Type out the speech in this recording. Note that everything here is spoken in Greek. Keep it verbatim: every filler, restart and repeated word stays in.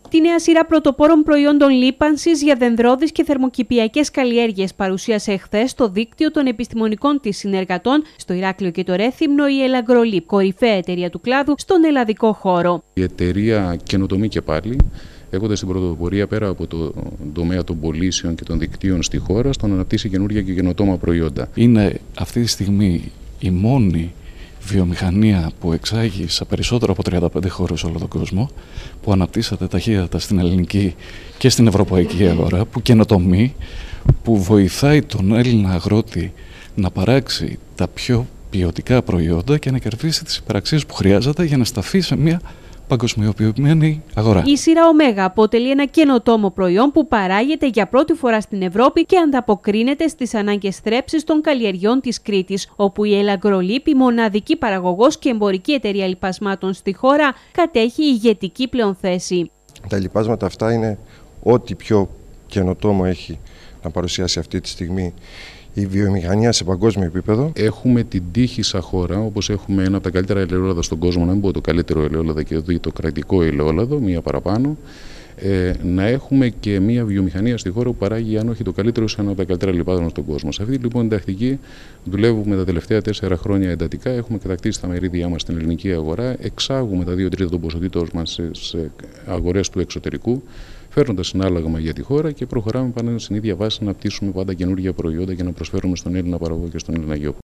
Τη νέα σειρά πρωτοπόρων προϊόντων λίπανσης για δενδρώδεις και θερμοκηπιακές καλλιέργειες παρουσίασε εχθές στο δίκτυο των επιστημονικών της συνεργατών στο Ηράκλειο και το Ρέθυμνο η Ελαγκρολίπ, κορυφαία εταιρεία του κλάδου στον ελλαδικό χώρο. Η εταιρεία καινοτομεί και πάλι, έχοντας την πρωτοπορία πέρα από το τομέα των πωλήσεων και των δικτύων στη χώρα, στο να αναπτύσσει καινούργια και καινοτόμα προϊόντα. Είναι αυτή τη στιγμή η μόνη βιομηχανία που εξάγει σε περισσότερο από τριάντα πέντε χώρες όλο τον κόσμο, που αναπτύσσεται ταχύτατα στην ελληνική και στην ευρωπαϊκή αγορά, που καινοτομεί, που βοηθάει τον Έλληνα αγρότη να παράξει τα πιο ποιοτικά προϊόντα και να κερδίσει τις υπεραξίες που χρειάζεται για να σταθεί σε μια παγκοσμιοποιημένη αγορά. Η σειρά Ωμέγα αποτελεί ένα καινοτόμο προϊόν που παράγεται για πρώτη φορά στην Ευρώπη και ανταποκρίνεται στις ανάγκες θρέψης των καλλιεργειών της Κρήτης, όπου η Ελαγκρολίπ, η μοναδική παραγωγός και εμπορική εταιρεία λιπασμάτων στη χώρα, κατέχει ηγετική πλέον θέση. Τα λιπάσματα αυτά είναι ό,τι πιο καινοτόμο έχει να παρουσιάσει αυτή τη στιγμή η βιομηχανία σε παγκόσμιο επίπεδο. Έχουμε την τύχη σαν χώρα, όπως έχουμε ένα από τα καλύτερα ελαιόλαδα στον κόσμο, να μην πω το καλύτερο ελαιόλαδο και το κρατικό ελαιόλαδο, μία παραπάνω, ε, να έχουμε και μία βιομηχανία στη χώρα που παράγει, αν όχι το καλύτερο, σε ένα από τα καλύτερα λιπάσματα στον κόσμο. Σε αυτή λοιπόν την τακτική δουλεύουμε τα τελευταία τέσσερα χρόνια εντατικά. Έχουμε κατακτήσει τα μερίδια μας στην ελληνική αγορά, εξάγουμε τα δύο τρίτα των ποσοτήτων μας σε, σε αγορές του εξωτερικού, φέρνοντας συνάλλαγμα για τη χώρα και προχωράμε πάνω στην ίδια βάση να πτήσουμε πάντα καινούργια προϊόντα και να προσφέρουμε στον Έλληνα παραγωγό και στον Έλληνα γεωργό.